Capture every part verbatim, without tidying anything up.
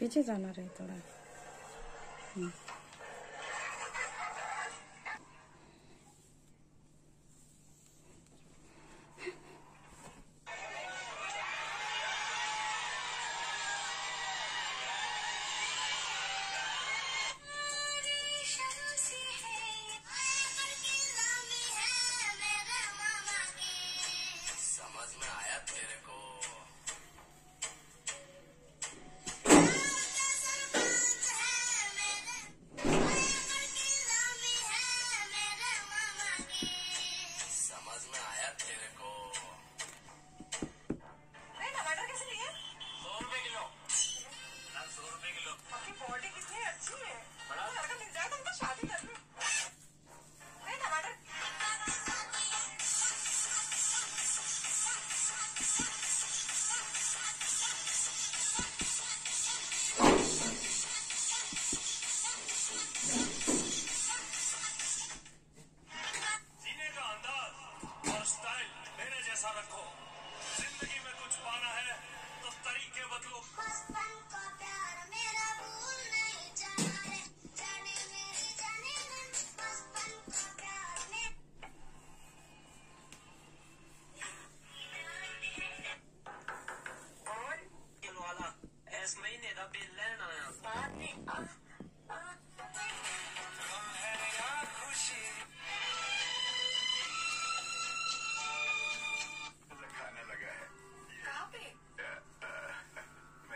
पीछे जाना रहे थोड़ा। समझ में आया तेरे को? समझ में आया तेरे को? नहीं, टमाटर कैसे लिए? सौ रुपए किलो। सौ रुपए किलो। आपकी बॉडी कितनी अच्छी है। बड़ा लड़का मिल जाए तो उनका शादी कर लूं। नहीं, टमाटर जीने का अंदाज और स्टाइल मेरे जैसा रखो। जिंदगी में कुछ पाना है तो तरीके बदलो। बचपन का प्यार मेरा भूल नहीं जाना रे, जाने मेरी जाने मन, बचपन का प्यार मेरा। और किलो वाला इस महीने का बिल लेना है। बाद में अब है यार खुशी खाने लगा है। कहाँ पे? मैं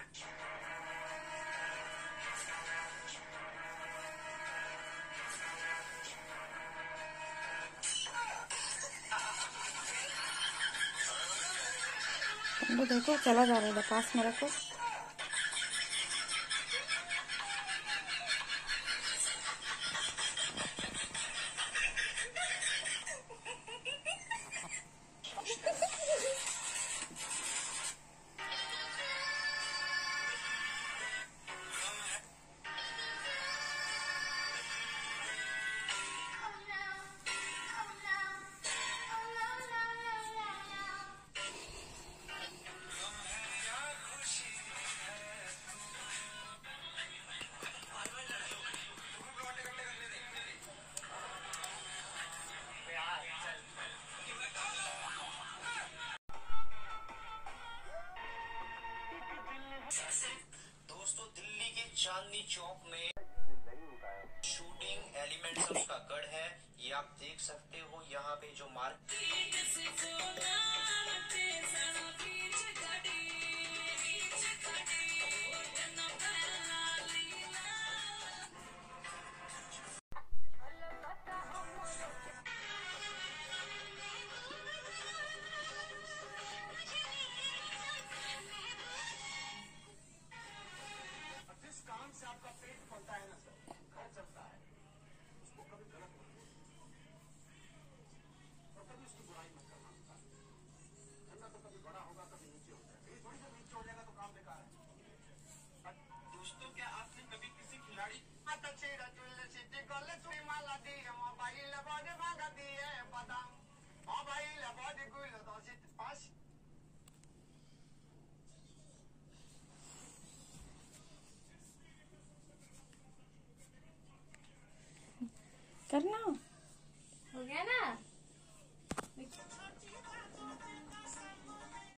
वो देखो चला जा रहा है, पास में रखो। दोस्तों, दिल्ली के चांदनी चौक में शूटिंग एलिमेंट्स का गढ़ है। ये आप देख सकते हो। यहाँ पे जो मार्केट जिस काम से आपका पेट पलता है ना सर, घर चलता है, उसको कभी गलत मत बोलो और कभी उसकी बुराई मत करना होता है। धंधा तो कभी बड़ा होगा, कभी नीचे होता है। ये थोड़ी जब नीचे हो जाएगा तो काम बेकार है। दोस्तों, क्या आपने कभी किसी खिलाड़ी करना